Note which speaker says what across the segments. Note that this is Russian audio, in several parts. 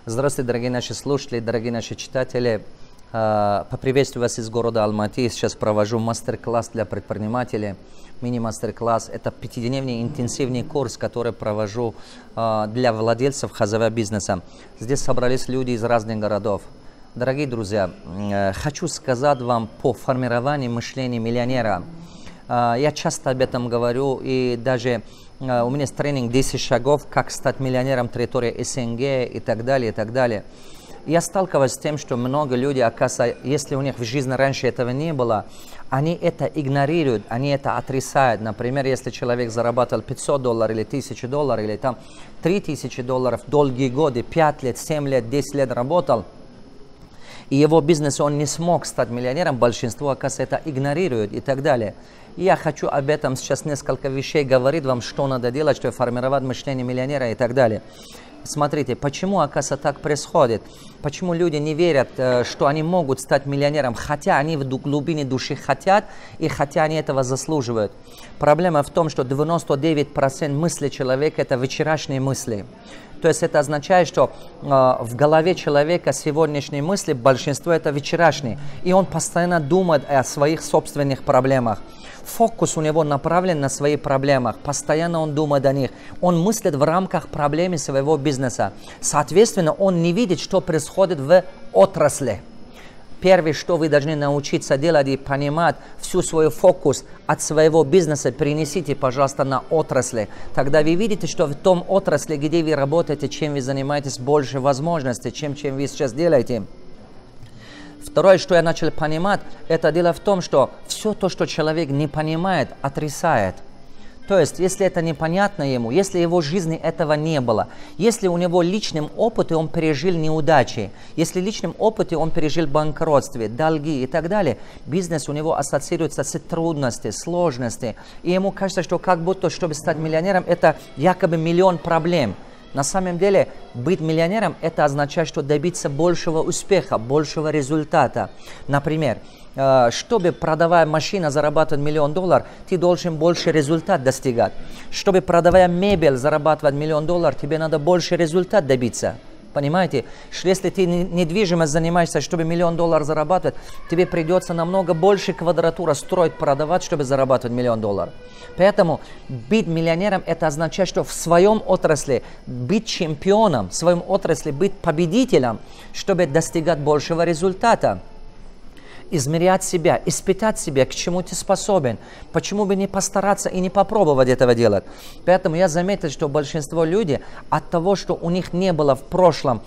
Speaker 1: Здравствуйте, дорогие наши слушатели, дорогие наши читатели. Поприветствую вас из города Алматы. Сейчас провожу мастер-класс для предпринимателей. Мини-мастер-класс. Это 5-дневный интенсивный курс, который провожу для владельцев хозяев бизнеса. Здесь собрались люди из разных городов. Дорогие друзья, хочу сказать вам по формированию мышления миллионера. Я часто об этом говорю, и даже у меня есть тренинг 10 шагов, как стать миллионером территории СНГ и так далее, и так далее. Я сталкиваюсь с тем, что много людей, оказывается, если у них в жизни раньше этого не было, они это игнорируют, они это отрицают. Например, если человек зарабатывал $500 или $1000, или там $3000, долгие годы, 5 лет, 7 лет, 10 лет работал, и его бизнес он не смог стать миллионером, большинство, оказывается, это игнорирует и так далее. И я хочу об этом сейчас несколько вещей говорить вам, что надо делать, чтобы формировать мышление миллионера и так далее. Смотрите, почему, оказывается, так происходит? Почему люди не верят, что они могут стать миллионером, хотя они в глубине души хотят, и хотя они этого заслуживают? Проблема в том, что 99% мыслей человека – это вчерашние мысли. То есть это означает, что в голове человека сегодняшние мысли, большинство это вчерашние. И он постоянно думает о своих собственных проблемах. Фокус у него направлен на свои проблемы. Постоянно он думает о них. Он мыслит в рамках проблемы своего бизнеса. Соответственно, он не видит, что происходит в отрасли. Первое, что вы должны научиться делать и понимать, всю свой фокус от своего бизнеса перенесите, пожалуйста, на отрасли. Тогда вы видите, что в том отрасли, где вы работаете, чем вы занимаетесь, больше возможностей, чем вы сейчас делаете. Второе, что я начал понимать, это дело в том, что все то, что человек не понимает, отрицает. То есть, если это непонятно ему, если в его жизни этого не было, если у него личным опыте он пережил неудачи, если в личном опыте он пережил банкротство, долги и так далее, бизнес у него ассоциируется с трудностями, сложностями. И ему кажется, что как будто, чтобы стать миллионером, это якобы миллион проблем. На самом деле, быть миллионером – это означает, что добиться большего успеха, большего результата. Например, чтобы, продавая машину, зарабатывать $1 миллион, ты должен больше результат достигать. Чтобы, продавая мебель, зарабатывать $1 миллион, тебе надо больше результат добиться. Понимаете, что если ты недвижимость занимаешься, чтобы $1 миллион зарабатывать, тебе придется намного больше квадратура строить, продавать, чтобы зарабатывать $1 миллион. Поэтому быть миллионером – это означает, что в своем отрасли быть чемпионом, в своем отрасли быть победителем, чтобы достигать большего результата. Измерять себя, испытать себя, к чему ты способен. Почему бы не постараться и не попробовать этого делать? Поэтому я заметил, что большинство людей от того, что у них не было в прошлом,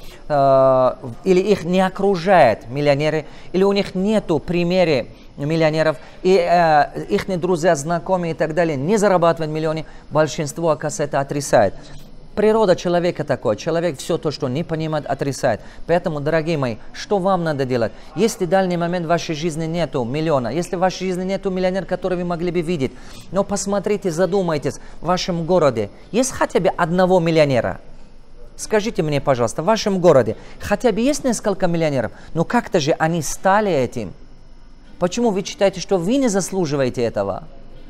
Speaker 1: или их не окружают миллионеры, или у них нету примеров миллионеров, и их друзья, знакомые и так далее не зарабатывают миллионы, большинство, оказывается, это отрицает. Природа человека такой. Человек все то, что не понимает, отрицает. Поэтому, дорогие мои, что вам надо делать? Если в данный момент в вашей жизни нету миллиона, если в вашей жизни нету миллионера, который вы могли бы видеть, но посмотрите, задумайтесь, в вашем городе есть хотя бы одного миллионера? Скажите мне, пожалуйста, в вашем городе хотя бы есть несколько миллионеров? Но как-то же они стали этим. Почему вы считаете, что вы не заслуживаете этого?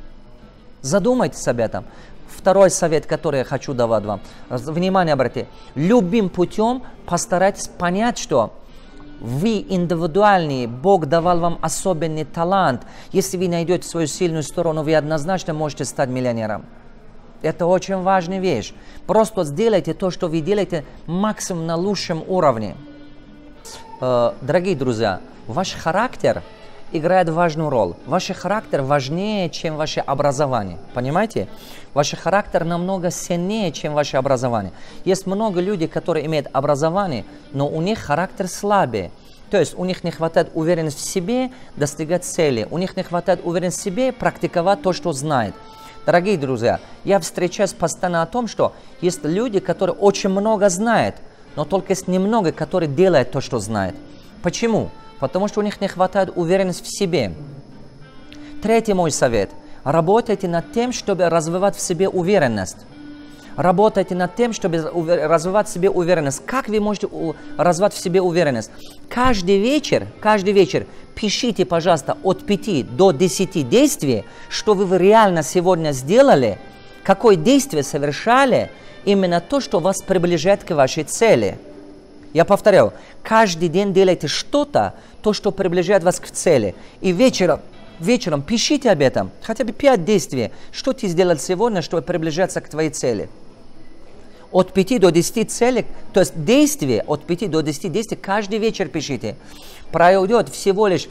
Speaker 1: Задумайтесь об этом. Второй совет, который я хочу давать вам. Внимание, братья. Любым путем постарайтесь понять, что вы индивидуальные, Бог давал вам особенный талант. Если вы найдете свою сильную сторону, вы однозначно можете стать миллионером. Это очень важная вещь. Просто сделайте то, что вы делаете, максимум на лучшем уровне. Дорогие друзья, ваш характер играет важную роль. Ваш характер важнее, чем ваше образование. Понимаете? Ваш характер намного сильнее, чем ваше образование. Есть много людей, которые имеют образование, но у них характер слабее. То есть у них не хватает уверенности в себе достигать цели. У них не хватает уверенности в себе практиковать то, что знают. Дорогие друзья, я встречаюсь постоянно о том, что есть люди, которые очень много знают, но только есть немного, которые делают то, что знают. Почему? Потому что у них не хватает уверенности в себе. Третий мой совет. Работайте над тем, чтобы развивать в себе уверенность. Работайте над тем, чтобы развивать в себе уверенность. Как вы можете развивать в себе уверенность? Каждый вечер пишите, пожалуйста, от 5 до 10 действий, что вы реально сегодня сделали, какое действие совершали, именно то, что вас приближает к вашей цели. Я повторяю, каждый день делайте что-то, то, что приближает вас к цели. И вечером пишите об этом, хотя бы 5 действий, что ты сделал сегодня, чтобы приближаться к твоей цели. От 5 до 10 целей, то есть действия, от 5 до 10 действий каждый вечер пишите. Пройдет всего лишь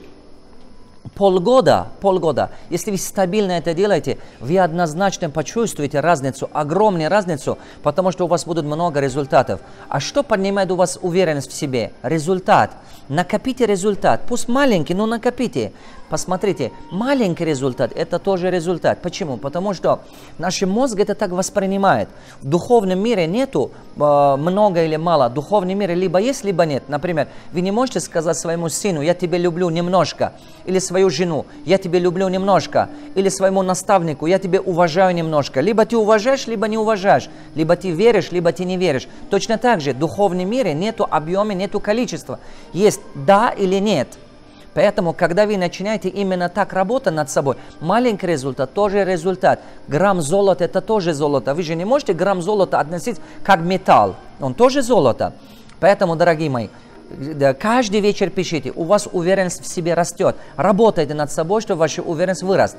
Speaker 1: полгода, если вы стабильно это делаете, вы однозначно почувствуете разницу, огромную разницу, потому что у вас будет много результатов. А что поднимает у вас уверенность в себе? Результат. Накопите результат. Пусть маленький, но накопите. Посмотрите, маленький результат – это тоже результат. Почему? Потому что наш мозг это так воспринимает. В духовном мире нету много или мало. В духовном мире либо есть, либо нет. Например, вы не можете сказать своему сыну «я тебя люблю немножко», или свою жену «я тебя люблю немножко», или своему наставнику «я тебя уважаю немножко». Либо ты уважаешь, либо не уважаешь. Либо ты веришь, либо ты не веришь. Точно так же в духовном мире нету объема, нету количества. Есть «да» или «нет». Поэтому, когда вы начинаете именно так работать над собой, маленький результат тоже результат. Грамм золота – это тоже золото. Вы же не можете грамм золота относить как металл. Он тоже золото. Поэтому, дорогие мои, каждый вечер пишите, у вас уверенность в себе растет. Работайте над собой, чтобы ваша уверенность выросла.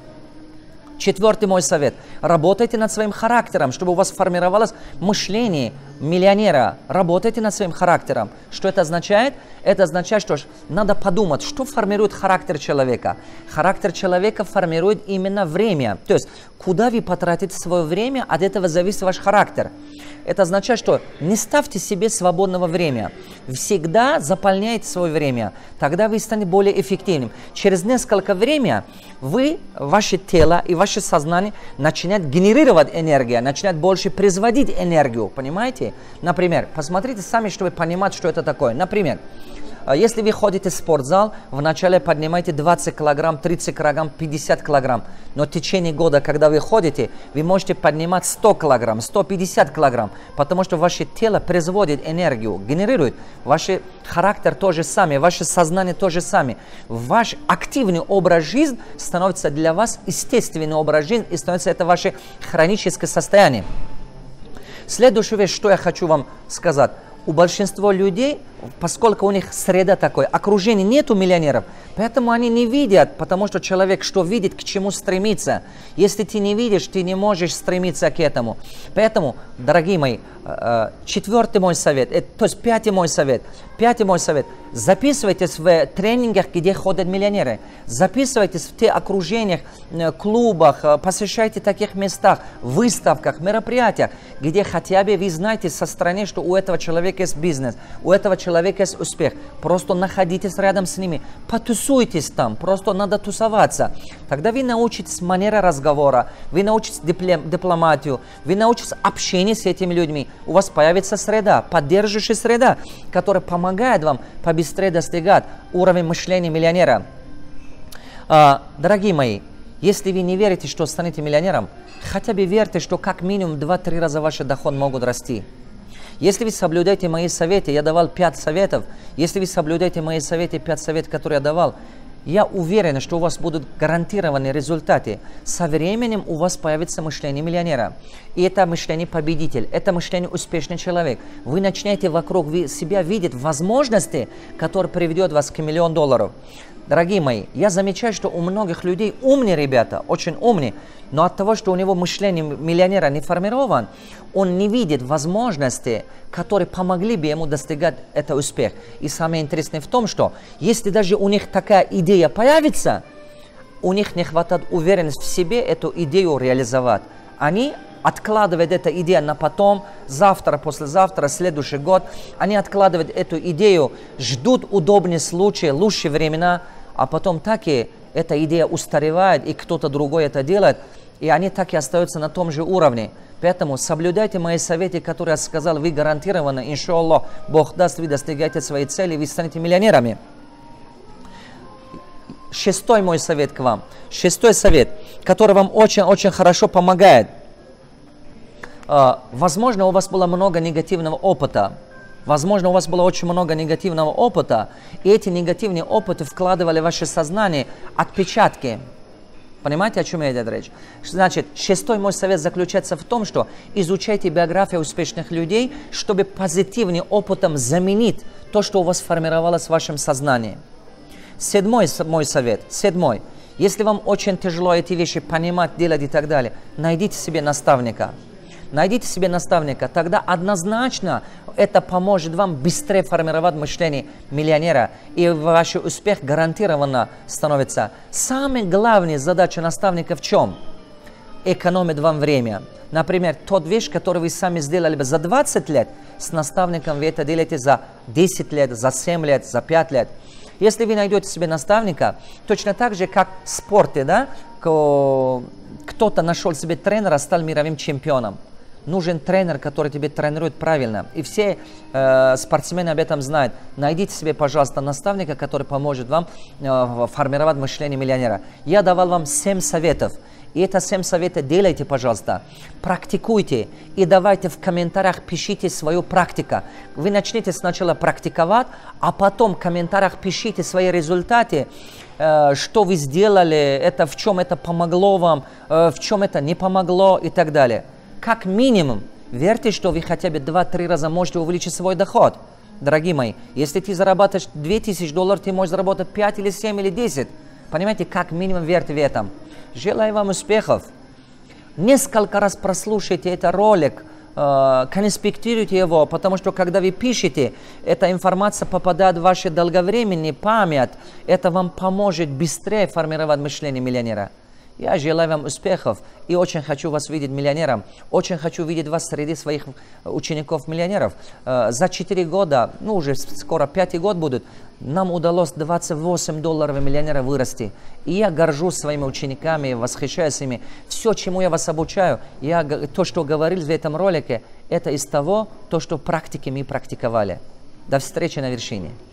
Speaker 1: 4-й мой совет. Работайте над своим характером, чтобы у вас формировалось мышление миллионера. Работайте над своим характером. Что это означает? Это означает, что надо подумать, что формирует характер человека. Характер человека формирует именно время. То есть, куда вы потратите свое время, от этого зависит ваш характер. Это означает, что не ставьте себе свободного времени. Всегда заполняйте свое время. Тогда вы станете более эффективным. Через несколько времени ваше тело и ваше сознание начинает генерировать энергию, начинает больше производить энергию. Понимаете? Например, посмотрите сами, чтобы понимать, что это такое. Например, если вы ходите в спортзал, вначале поднимаете 20 килограмм, 30 килограмм, 50 килограмм. Но в течение года, когда вы ходите, вы можете поднимать 100 килограмм, 150 килограмм. Потому что ваше тело производит энергию, генерирует. Ваш характер то же самое, ваше сознание то же самое. Ваш активный образ жизни становится для вас естественный образ жизни, и становится это ваше хроническое состояние. Следующая вещь, что я хочу вам сказать. У большинства людей, поскольку у них среда такой, окружения нету миллионеров, поэтому они не видят, потому что человек что видит, к чему стремится. Если ты не видишь, ты не можешь стремиться к этому. Поэтому, дорогие мои, 4-й мой совет, то есть 5-й мой совет. 5-й мой совет. Записывайтесь в тренингах, где ходят миллионеры. Записывайтесь в те окружениях, клубах, посещайте таких местах, выставках, мероприятиях, где хотя бы вы знаете со стороны, что у этого человека есть бизнес, у этого человека есть успех. Просто находитесь рядом с ними, потусуйтесь там, просто надо тусоваться. Тогда вы научитесь манере разговора, вы научитесь дипломатию, вы научитесь общению с этими людьми. У вас появится среда, поддерживающая среда, которая помогает вам побыстрее достигать уровня мышления миллионера. Дорогие мои, если вы не верите, что станете миллионером, хотя бы верьте, что как минимум 2-3 раза ваши доходы могут расти. Если вы соблюдаете мои советы, я давал 5 советов, если вы соблюдаете мои советы, 5 советов, которые я давал, я уверен, что у вас будут гарантированные результаты. Со временем у вас появится мышление миллионера. И это мышление победитель, это мышление успешный человек. Вы начнете вокруг себя видеть возможности, которые приведут вас к $1 миллион. Дорогие мои, я замечаю, что у многих людей умные ребята, очень умные, но от того, что у него мышление миллионера не формировано, он не видит возможности, которые помогли бы ему достигать этого успеха. И самое интересное в том, что если даже у них такая идея появится, у них не хватает уверенности в себе эту идею реализовать. Они откладывают эту идею на потом, завтра, послезавтра, следующий год. Они откладывают эту идею, ждут удобные случаи, лучшие времена, а потом так и эта идея устаревает, и кто-то другой это делает, и они так и остаются на том же уровне. Поэтому соблюдайте мои советы, которые я сказал, вы гарантированно, иншаллах, Бог даст, вы достигаете своей цели, вы станете миллионерами. 6-й мой совет к вам. 6-й совет, который вам очень-очень хорошо помогает. Возможно, у вас было много негативного опыта. Возможно, у вас было очень много негативного опыта, и эти негативные опыты вкладывали в ваше сознание отпечатки. Понимаете, о чем идет речь? Значит, шестой мой совет заключается в том, что изучайте биографию успешных людей, чтобы позитивным опытом заменить то, что у вас сформировалось в вашем сознании. Седьмой мой совет. Седьмой. Если вам очень тяжело эти вещи понимать, делать и так далее, найдите себе наставника. Найдите себе наставника, тогда однозначно это поможет вам быстрее формировать мышление миллионера, и ваш успех гарантированно становится. Самая главная задача наставника в чем? Экономит вам время. Например, тот вещь, которую вы сами сделали бы за 20 лет, с наставником вы это делаете за 10 лет, за 7 лет, за 5 лет. Если вы найдете себе наставника, точно так же, как в спорте, да, кто-то нашел себе тренера, стал мировым чемпионом. Нужен тренер, который тебе тренирует правильно. И все спортсмены об этом знают. Найдите себе, пожалуйста, наставника, который поможет вам формировать мышление миллионера. Я давал вам 7 советов. И это 7 советов делайте, пожалуйста. Практикуйте. И давайте в комментариях пишите свою практику. Вы начнете сначала практиковать, а потом в комментариях пишите свои результаты. Что вы сделали, это, в чем это помогло вам, в чем это не помогло и так далее. Как минимум, верьте, что вы хотя бы 2-3 раза можете увеличить свой доход. Дорогие мои, если ты зарабатываешь $2000, ты можешь заработать 5 или 7 или 10. Понимаете, как минимум верьте в этом. Желаю вам успехов. Несколько раз прослушайте этот ролик, конспектируйте его, потому что когда вы пишете, эта информация попадает в вашу долговременную память. Это вам поможет быстрее формировать мышление миллионера. Я желаю вам успехов и очень хочу вас видеть миллионером. Очень хочу видеть вас среди своих учеников-миллионеров. За 4 года, ну уже скоро 5-й год будет, нам удалось $28 миллионера вырасти. И я горжусь своими учениками, восхищаюсь ими. Все, чему я вас обучаю, то, что говорил в этом ролике, это из того, что в практике мы практиковали. До встречи на вершине.